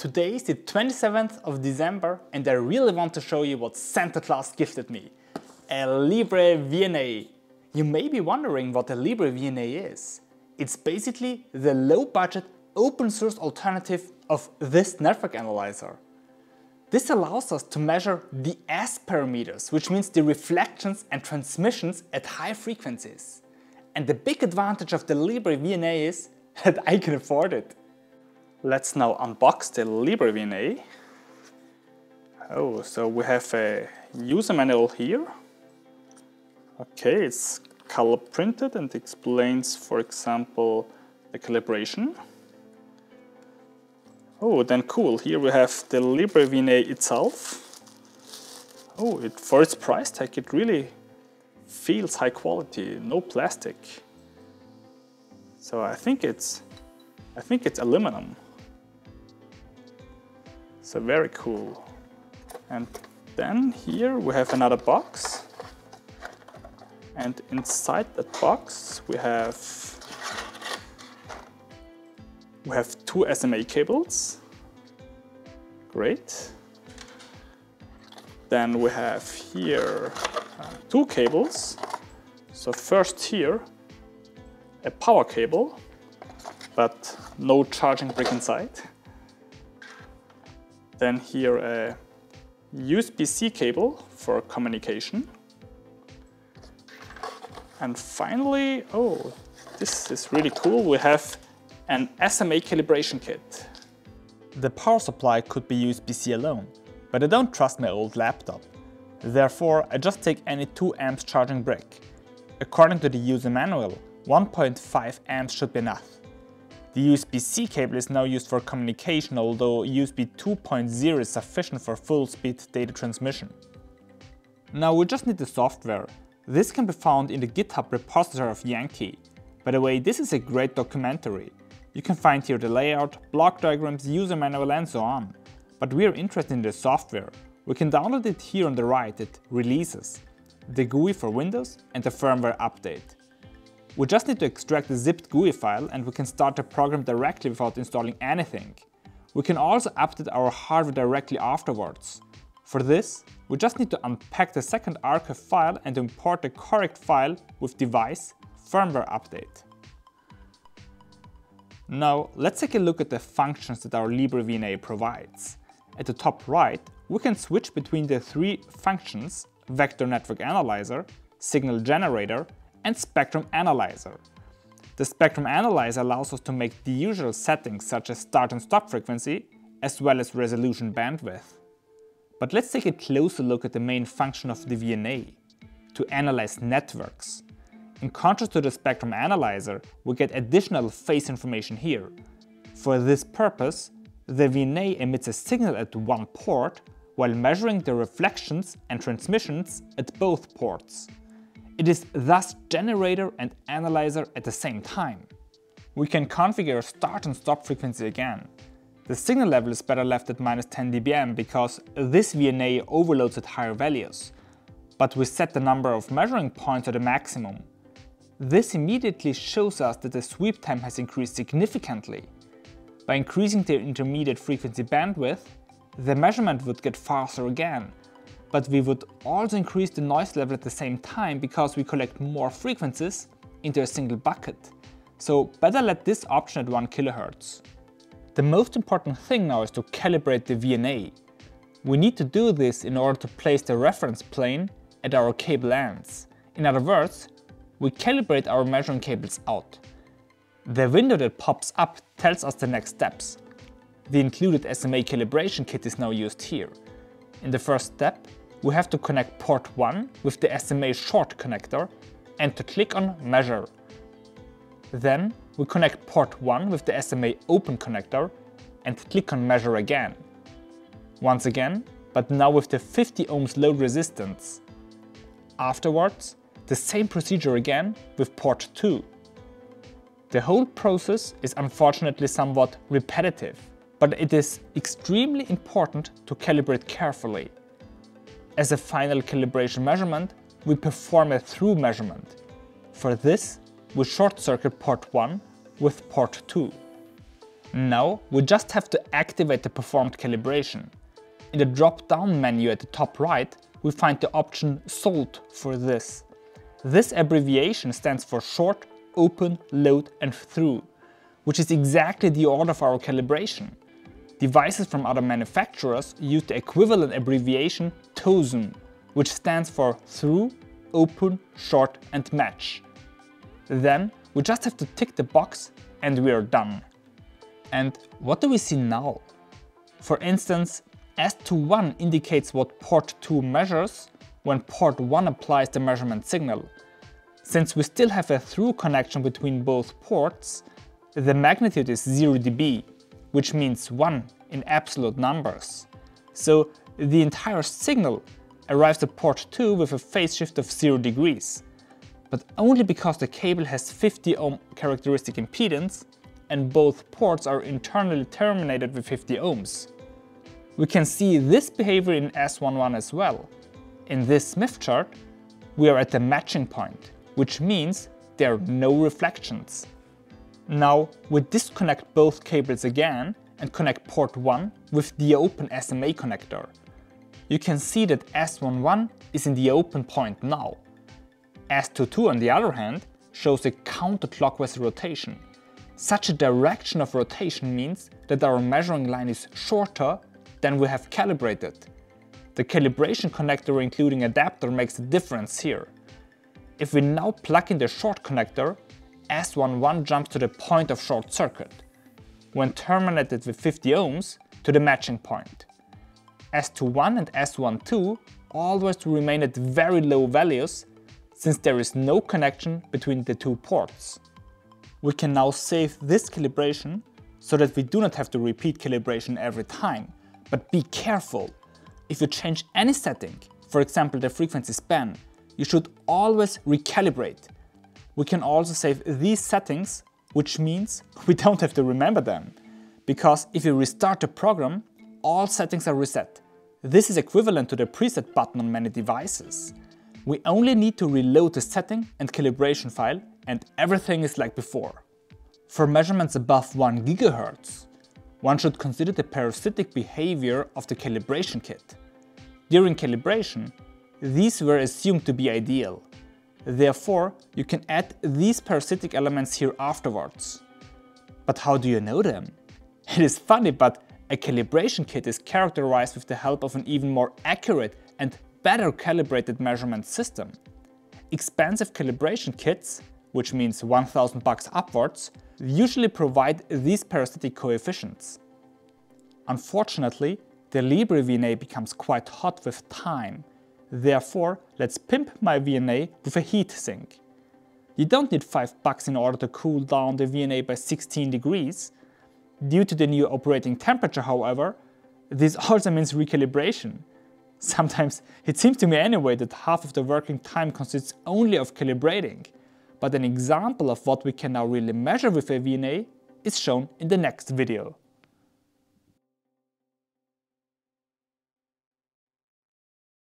Today is the 27th of December and I really want to show you what Santa Claus gifted me. A LibreVNA. You may be wondering what a LibreVNA is. It's basically the low-budget open source alternative of this network analyzer. This allows us to measure the S parameters, which means the reflections and transmissions at high frequencies. And the big advantage of the LibreVNA is that I can afford it. Let's now unbox the LibreVNA. So we have a user manual here. Okay, it's color printed and explains, for example, the calibration. Then cool, here we have the LibreVNA itself. For its price tag, it really feels high quality, no plastic. So I think it's aluminum. So very cool. And then here we have another box. And inside that box we have two SMA cables. Great. Then we have here two cables. So first here a power cable, but no charging brick inside. Then here a USB-C cable for communication. And finally, this is really cool, we have an SMA calibration kit. The power supply could be USB-C alone, but I don't trust my old laptop. Therefore, I just take any 2 amps charging brick. According to the user manual, 1.5 amps should be enough. The USB-C cable is now used for communication, although USB 2.0 is sufficient for full-speed data transmission. Now we just need the software. This can be found in the GitHub repository of Yankee. By the way, this is a great documentary. You can find here the layout, block diagrams, user manual and so on. But we are interested in the software. We can download it here on the right at Releases, the GUI for Windows and the firmware update. We just need to extract the zipped GUI file and we can start the program directly without installing anything. We can also update our hardware directly afterwards. For this, we just need to unpack the second archive file and import the correct file with device firmware update. Now let's take a look at the functions that our LibreVNA provides. At the top right, we can switch between the 3 functions: Vector Network Analyzer, Signal Generator, and Spectrum Analyzer. The Spectrum Analyzer allows us to make the usual settings such as start and stop frequency, as well as resolution bandwidth. But let's take a closer look at the main function of the VNA, to analyze networks. In contrast to the Spectrum Analyzer, we get additional phase information here. For this purpose, the VNA emits a signal at one port while measuring the reflections and transmissions at both ports. It is thus generator and analyzer at the same time. We can configure start and stop frequency again. The signal level is better left at -10 dBm because this VNA overloads at higher values. But we set the number of measuring points to the maximum. This immediately shows us that the sweep time has increased significantly. By increasing the intermediate frequency bandwidth, the measurement would get faster again. But we would also increase the noise level at the same time because we collect more frequencies into a single bucket. So better let this option at 1 kHz. The most important thing now is to calibrate the VNA. We need to do this in order to place the reference plane at our cable ends. In other words, we calibrate our measuring cables out. The window that pops up tells us the next steps. The included SMA calibration kit is now used here. In the first step, we have to connect port 1 with the SMA short connector and to click on Measure. Then we connect port 1 with the SMA open connector and click on Measure again. Once again, but now with the 50 ohms load resistance. Afterwards, the same procedure again with port 2. The whole process is unfortunately somewhat repetitive, but it is extremely important to calibrate carefully. As a final calibration measurement, we perform a through measurement. For this, we short-circuit port 1 with port 2. Now we just have to activate the performed calibration. In the drop-down menu at the top right, we find the option SOLD for this. This abbreviation stands for Short, Open, Load and Through, which is exactly the order of our calibration. Devices from other manufacturers use the equivalent abbreviation TOSUN, which stands for Through, Open, Short and Match. Then we just have to tick the box and we are done. And what do we see now? For instance, S21 indicates what port 2 measures when port 1 applies the measurement signal. Since we still have a through connection between both ports, the magnitude is 0 dB, which means 1 in absolute numbers. So the entire signal arrives at port 2 with a phase shift of 0 degrees, but only because the cable has 50 ohm characteristic impedance and both ports are internally terminated with 50 ohms. We can see this behavior in S11 as well. In this Smith chart, we are at the matching point, which means there are no reflections. Now we disconnect both cables again and connect port 1 with the open SMA connector. You can see that S11 is in the open point now. S22 on the other hand shows a counterclockwise rotation. Such a direction of rotation means that our measuring line is shorter than we have calibrated. The calibration connector including adapter makes a difference here. If we now plug in the short connector, S11 jumps to the point of short circuit, when terminated with 50 ohms to the matching point. S21 and S12 always remain at very low values since there is no connection between the two ports. We can now save this calibration so that we do not have to repeat calibration every time. But be careful! If you change any setting, for example the frequency span, you should always recalibrate. We can also save these settings, which means we don't have to remember them. Because if you restart the program, all settings are reset. This is equivalent to the preset button on many devices. We only need to reload the setting and calibration file and everything is like before. For measurements above 1 GHz, one should consider the parasitic behavior of the calibration kit. During calibration, these were assumed to be ideal. Therefore, you can add these parasitic elements here afterwards. But how do you know them? It is funny, but a calibration kit is characterized with the help of an even more accurate and better calibrated measurement system. Expensive calibration kits, which means $1,000 upwards, usually provide these parasitic coefficients. Unfortunately, the LibreVNA becomes quite hot with time. Therefore, let's pimp my VNA with a heatsink. You don't need $5 in order to cool down the VNA by 16 degrees. Due to the new operating temperature, however, this also means recalibration. Sometimes it seems to me anyway that half of the working time consists only of calibrating. But an example of what we can now really measure with a VNA is shown in the next video.